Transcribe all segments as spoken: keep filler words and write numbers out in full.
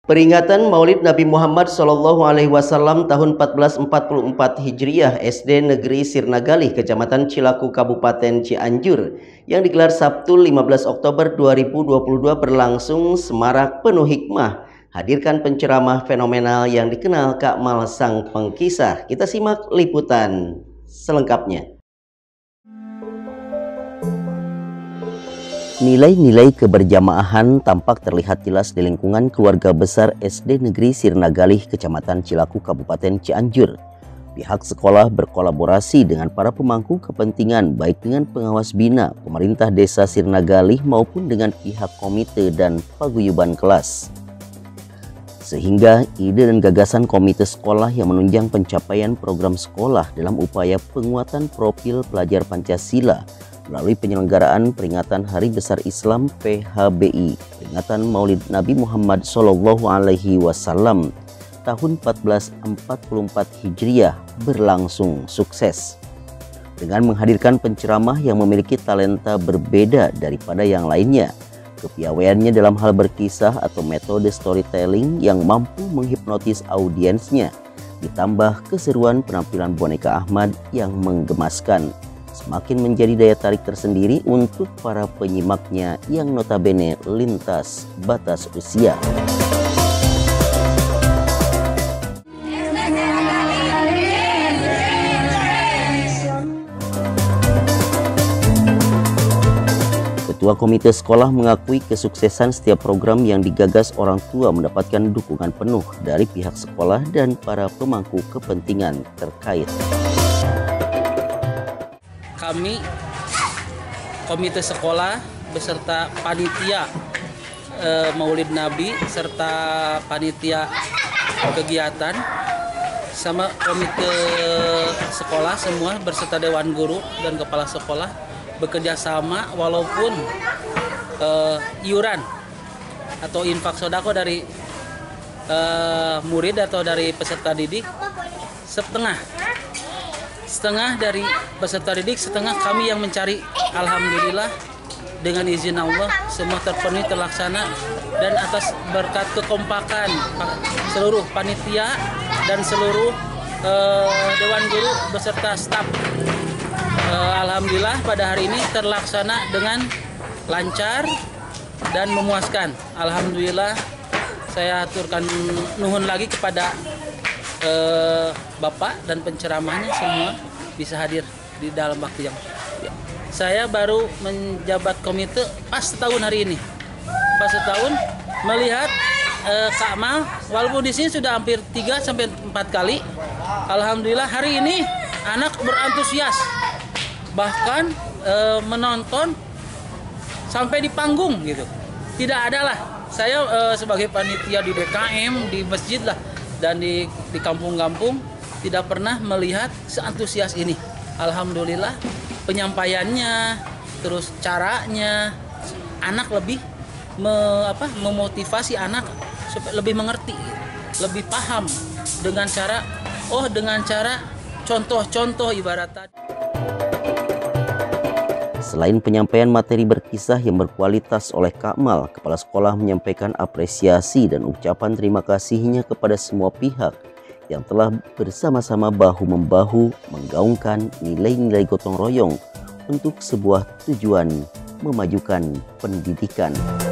Peringatan Maulid Nabi Muhammad Shallallahu Alaihi Wasallam tahun empat belas empat puluh empat Hijriah S D Negeri Sirnagalih, Kecamatan Cilaku, Kabupaten Cianjur, yang digelar Sabtu lima belas Oktober dua ribu dua puluh dua berlangsung semarak penuh hikmah. Hadirkan penceramah fenomenal yang dikenal Ka'mal sang pengkisah. Kita simak liputan selengkapnya. Nilai-nilai keberjamaahan tampak terlihat jelas di lingkungan keluarga besar S D Negeri Sirnagalih, Kecamatan Cilaku, Kabupaten Cianjur. Pihak sekolah berkolaborasi dengan para pemangku kepentingan, baik dengan pengawas bina, pemerintah desa Sirnagalih maupun dengan pihak komite dan paguyuban kelas. Sehingga ide dan gagasan komite sekolah yang menunjang pencapaian program sekolah dalam upaya penguatan profil pelajar Pancasila melalui penyelenggaraan peringatan Hari Besar Islam P H B I, peringatan Maulid Nabi Muhammad Shallallahu Alaihi Wasallam tahun empat belas empat puluh empat Hijriah berlangsung sukses. Dengan menghadirkan penceramah yang memiliki talenta berbeda daripada yang lainnya, kepiawaiannya dalam hal berkisah atau metode storytelling yang mampu menghipnotis audiensnya, ditambah keseruan penampilan boneka Ahmad yang menggemaskan, semakin menjadi daya tarik tersendiri untuk para penyimaknya yang notabene lintas batas usia. Ketua Komite Sekolah mengakui kesuksesan setiap program yang digagas orang tua mendapatkan dukungan penuh dari pihak sekolah dan para pemangku kepentingan terkait. Kami komite sekolah beserta panitia e, Maulid Nabi serta panitia kegiatan sama komite sekolah semua berserta dewan guru dan kepala sekolah bekerja sama, walaupun e, iuran atau infak sodako dari e, murid atau dari peserta didik setengah setengah dari peserta didik, setengah kami yang mencari. Alhamdulillah dengan izin Allah semua terpenuhi, terlaksana, dan atas berkat kekompakan seluruh panitia dan seluruh eh, dewan guru beserta staf, eh, alhamdulillah pada hari ini terlaksana dengan lancar dan memuaskan. Alhamdulillah, saya aturkan nuhun lagi kepada Eh, Bapak dan penceramahnya semua bisa hadir di dalam waktu yang. Saya baru menjabat komite pas setahun hari ini. Pas setahun melihat eh, Ka'mal, walaupun di sini sudah hampir tiga sampai empat kali. Alhamdulillah hari ini anak berantusias. Bahkan eh, menonton sampai di panggung gitu. Tidak ada lah. Saya eh, sebagai panitia di D K M, di masjid lah, dan di di kampung-kampung tidak pernah melihat seantusias ini. Alhamdulillah penyampaiannya, terus caranya, anak lebih me, apa, memotivasi anak supaya lebih mengerti, lebih paham dengan cara oh dengan cara contoh-contoh ibaratnya. Selain penyampaian materi berkisah yang berkualitas oleh Ka'mal, kepala sekolah menyampaikan apresiasi dan ucapan terima kasihnya kepada semua pihak yang telah bersama-sama bahu-membahu menggaungkan nilai-nilai gotong royong untuk sebuah tujuan memajukan pendidikan.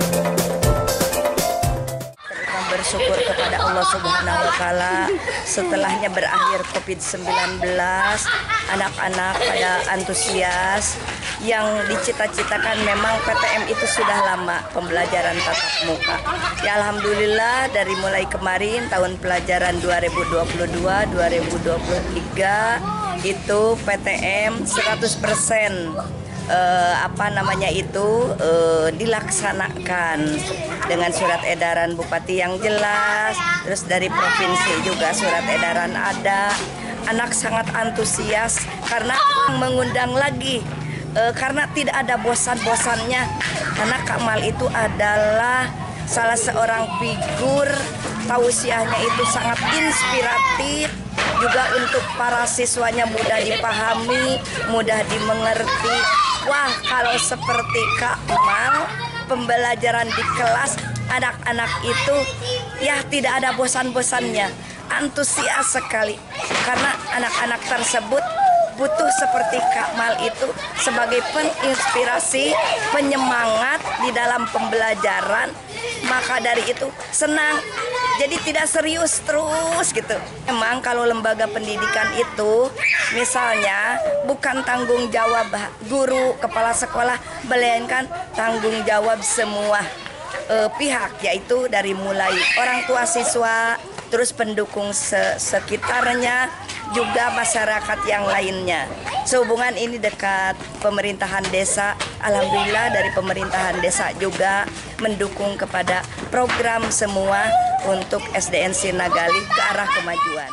Bersyukur kepada Allah Subhanahu wa Ta'ala, setelahnya berakhir covid sembilan belas, anak-anak pada antusias. Yang dicita-citakan memang P T M itu sudah lama, pembelajaran tatap muka. Ya alhamdulillah dari mulai kemarin tahun pelajaran dua ribu dua puluh dua dua ribu dua puluh tiga itu P T M seratus persen eh, apa namanya itu eh, dilaksanakan dengan surat edaran Bupati yang jelas, terus dari provinsi juga surat edaran ada. Anak sangat antusias karena mengundang lagi. E, karena tidak ada bosan-bosannya, karena Ka'mal itu adalah salah seorang figur tausiahnya itu sangat inspiratif, juga untuk para siswanya mudah dipahami, mudah dimengerti. Wah, kalau seperti Ka'mal, pembelajaran di kelas anak-anak itu ya tidak ada bosan-bosannya, antusias sekali karena anak-anak tersebut butuh seperti Kak Mal itu sebagai penginspirasi, penyemangat di dalam pembelajaran. Maka dari itu senang, jadi tidak serius terus gitu. Memang kalau lembaga pendidikan itu misalnya bukan tanggung jawab guru, kepala sekolah, melainkan tanggung jawab semua eh, pihak, yaitu dari mulai orang tua siswa, terus pendukung se sekitarnya, juga masyarakat yang lainnya. Sehubungan ini dekat pemerintahan desa, alhamdulillah dari pemerintahan desa juga mendukung kepada program semua untuk S D N Sirnagali ke arah kemajuan.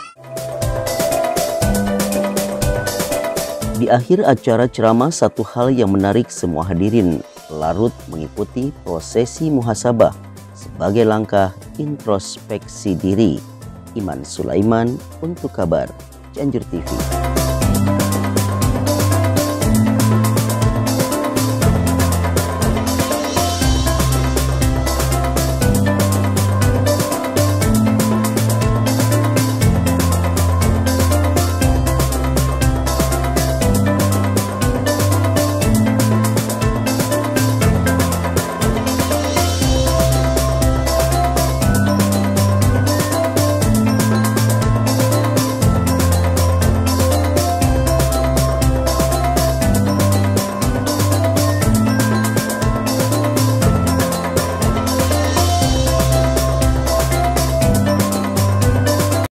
Di akhir acara ceramah, satu hal yang menarik semua hadirin larut mengikuti prosesi muhasabah sebagai langkah introspeksi diri. Iman Sulaiman untuk Kabar Cianjur T V.